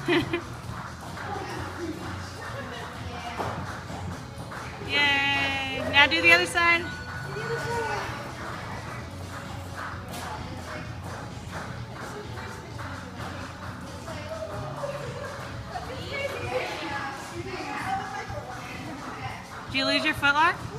Yay! Now do the other side. Did you lose your foot lock?